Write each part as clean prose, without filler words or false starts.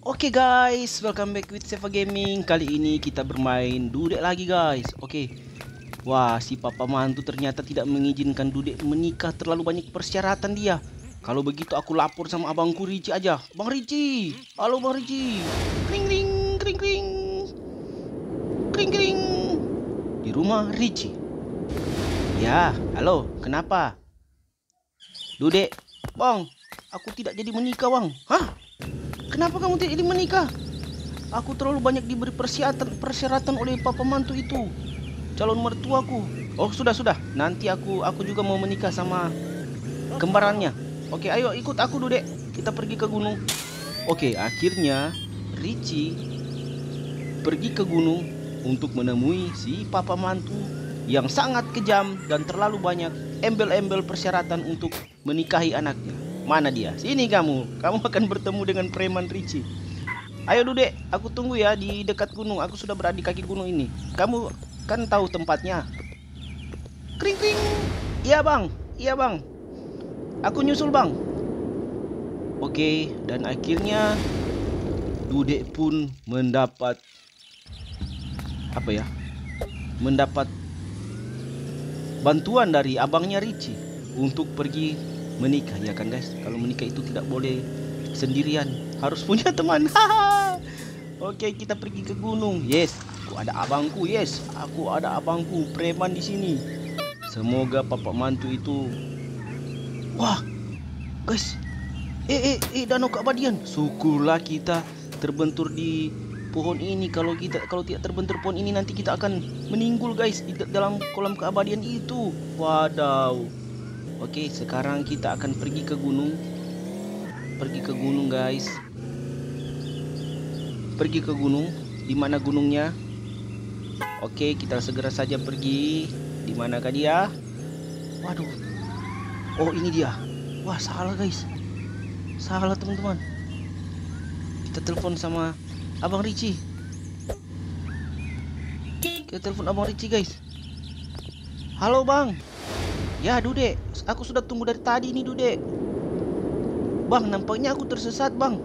Oke guys, welcome back with Seva Gaming. Kali ini kita bermain Dudek lagi guys. Oke. Wah, si papa mantu ternyata tidak mengizinkan Dudek menikah, terlalu banyak persyaratan dia. Kalau begitu aku lapor sama abangku Ricci aja. Bang Ricci. Halo Bang Ricci. Kring kring kring kring. Kring kring. Di rumah Ricci. Ya, halo, kenapa? Dudek. Bang, aku tidak jadi menikah, Bang. Hah? Kenapa kamu tidak ingin menikah? Aku terlalu banyak diberi persyaratan oleh papa mantu itu, calon mertuaku. Oh sudah. Nanti aku juga mau menikah sama kembarannya. Oke, ayo ikut aku Dudek. Kita pergi ke gunung. Oke, akhirnya Ricci pergi ke gunung untuk menemui si papa mantu yang sangat kejam dan terlalu banyak embel-embel persyaratan untuk menikahi anaknya. Mana dia? Sini kamu. Kamu akan bertemu dengan preman Ricci. Ayo Dudek, aku tunggu ya di dekat gunung. Aku sudah berada di kaki gunung ini. Kamu kan tahu tempatnya. Kring kring. Iya bang. Aku nyusul bang. Oke, dan akhirnya Dudek pun mendapat mendapat bantuan dari abangnya Ricci untuk pergi menikah, ya kan guys? Kalau menikah itu tidak boleh sendirian, harus punya teman. Oke, kita pergi ke gunung. Yes, aku ada abangku preman di sini. Semoga papa mantu itu. Wah, guys. Danau keabadian. Syukurlah kita terbentur di pohon ini. Kalau tidak terbentur pohon ini, nanti kita akan meninggal guys di dalam kolam keabadian itu. Wadaw. Oke, sekarang kita akan pergi ke gunung. Guys. Pergi ke gunung. Di mana gunungnya? Oke, kita segera saja pergi. Di manakah dia? Waduh. Oh, ini dia. Wah, salah guys. Salah teman-teman. Kita telepon sama Abang Ricci. Guys. Halo, Bang. Ya, Dudek. Aku sudah tunggu dari tadi nih, Dudek. Bang, nampaknya aku tersesat, Bang.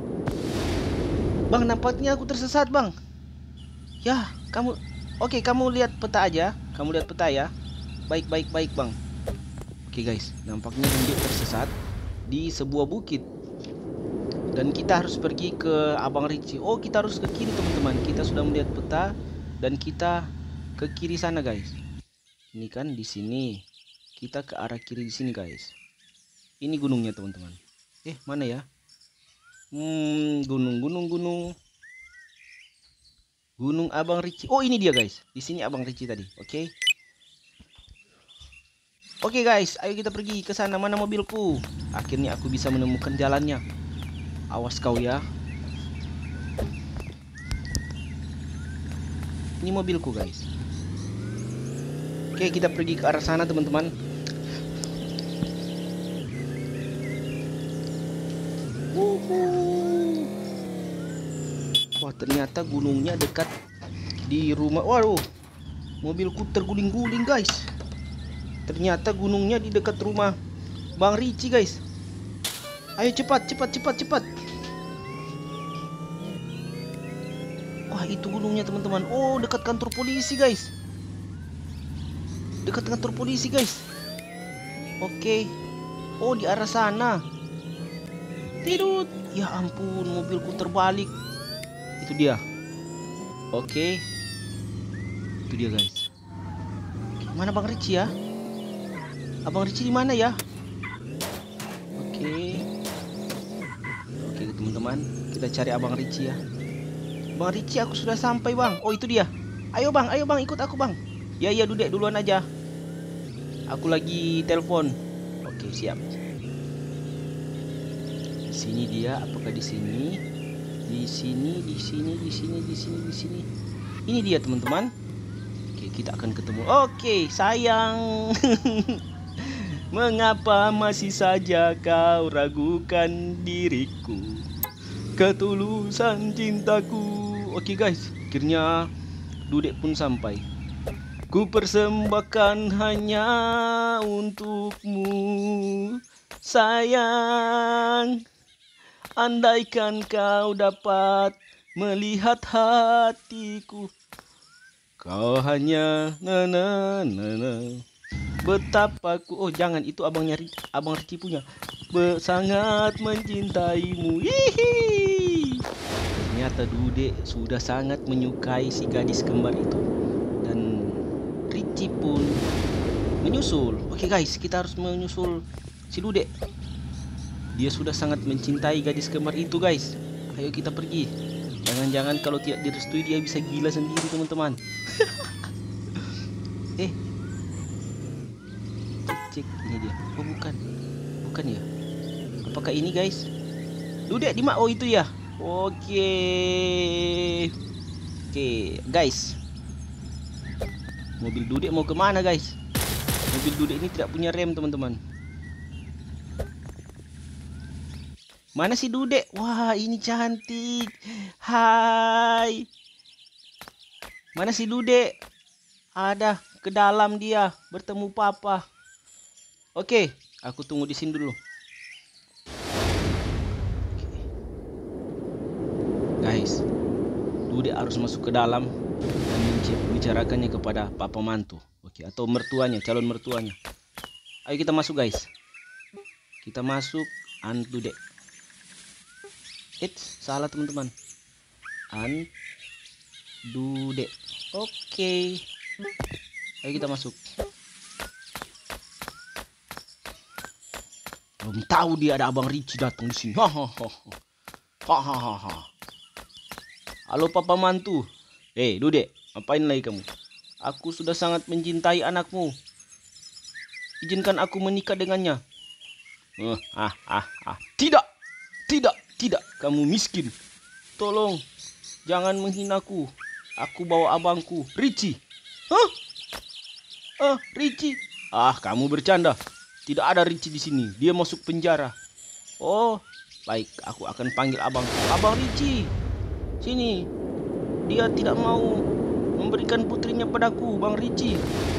Ya, kamu lihat peta aja. Kamu lihat peta ya. Baik, Bang. Oke, guys. Nampaknya Dudek tersesat di sebuah bukit. Dan kita harus pergi ke Abang Ricci. Oh, kita harus ke kiri, teman-teman. Kita sudah melihat peta dan kita ke kiri sana, guys. Ini kan di sini. Kita ke arah kiri di sini, guys. Ini gunungnya, teman-teman. Mana ya? Gunung Abang Ricci. Oh, ini dia, guys. Di sini Abang Ricci tadi. Oke. Oke, guys. Ayo kita pergi ke sana. Mana mobilku? Akhirnya aku bisa menemukan jalannya. Awas kau ya. Ini mobilku, guys. Oke, kita pergi ke arah sana, teman-teman. Wah, ternyata gunungnya dekat di rumah. Waduh, mobilku terguling-guling, guys. Ternyata gunungnya di dekat rumah Bang Ricci, guys. Ayo cepat. Wah, itu gunungnya, teman-teman. Oh, dekat kantor polisi, guys. Oke. Oh, di arah sana. Tidur. Ya ampun, mobilku terbalik. Itu dia. Oke. Itu dia, guys. Mana Bang Ricci ya? Abang Ricci di mana ya? Oke, teman-teman. Kita cari Abang Ricci ya. Bang Ricci, aku sudah sampai, Bang. Oh, itu dia. Ayo Bang, ikut aku, Bang. Ya, Dudek duluan aja. Aku lagi telepon. Oke, siap. Di sini dia, apakah di sini? Di sini. Ini dia, teman-teman. Oke, kita akan ketemu. Oke, sayang. Mengapa masih saja kau ragukan diriku, ketulusan cintaku. Oke, guys, akhirnya Dudek pun sampai. Ku persembahkan hanya untukmu, sayang. Andaikan kau dapat melihat hatiku, kau hanya betapa ku. Oh jangan, itu abang Ricci punya. Sangat mencintaimu. Hihi. Ternyata Dude sudah sangat menyukai si gadis kembar itu, dan Ricci pun menyusul. Oke guys, kita harus menyusul si Dude. Dia sudah sangat mencintai gadis kembar itu guys. Ayo kita pergi. Jangan-jangan kalau tidak direstui dia bisa gila sendiri teman-teman. Cek ini dia. Oh bukan ya. Apakah ini guys? Dude di mana? Oh itu ya. Oke guys, mobil Dude mau kemana guys? Mobil Dude ini tidak punya rem teman-teman. Mana si Dude? Wah ini cantik. Hai, mana si Dude? Ada ke dalam dia bertemu papa. Oke, aku tunggu di sini dulu. Guys, Dude harus masuk ke dalam dan membicarakannya kepada papa mantu. Oke, atau mertuanya, calon mertuanya. Ayo kita masuk guys. Kita masuk Dude. Salah teman-teman. Dude. Oke. Ayo kita masuk. Belum tahu dia ada abang Ricci datang di sini. Hahaha. Halo papa mantu. Dude, ngapain lagi kamu? Aku sudah sangat mencintai anakmu. Izinkan aku menikah dengannya. Tidak, kamu miskin. Tolong, jangan menghinaku. Aku bawa abangku, Ricci. Ricci. Kamu bercanda. Tidak ada Ricci di sini. Dia masuk penjara. Oh, baik. Aku akan panggil abang Ricci. Sini. Dia tidak mau memberikan putrinya padaku, Bang Ricci.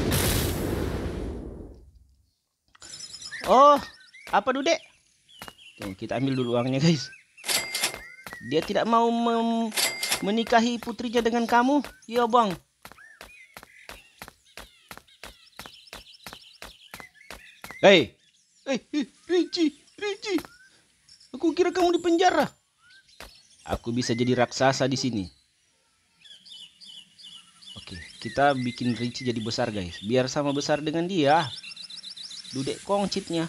Oh, apa Dude? Tuh, kita ambil dulu uangnya guys. Dia tidak mau menikahi putrinya dengan kamu? Iya bang. Ricci. Aku kira kamu di penjara. Aku bisa jadi raksasa di sini. Oke, kita bikin Ricci jadi besar guys, biar sama besar dengan dia. Dude kongcitnya.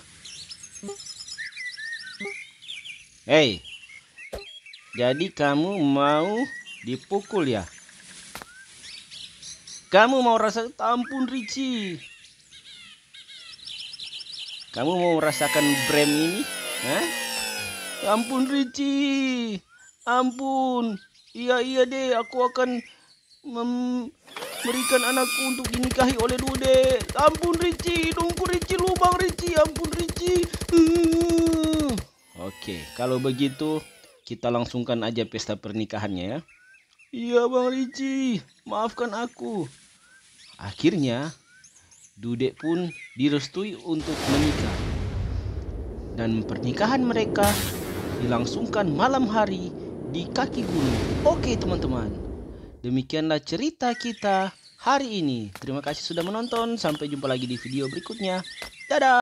Jadi kamu mau dipukul ya? Kamu mau rasa? Ampun Ricci. Kamu mau merasakan brem ini? Ampun Ricci. Ampun. Iya deh, aku akan memberikan anakku untuk dinikahi oleh Dude. Ampun Ricci, hidungku Ricci lubang Ricci. Ampun Ricci. Oke, kalau begitu kita langsungkan aja pesta pernikahannya ya. Iya Bang Ricci, maafkan aku. Akhirnya Dude pun direstui untuk menikah. Dan pernikahan mereka dilangsungkan malam hari di kaki gunung. Oke teman-teman, demikianlah cerita kita hari ini. Terima kasih sudah menonton. Sampai jumpa lagi di video berikutnya. Dadah.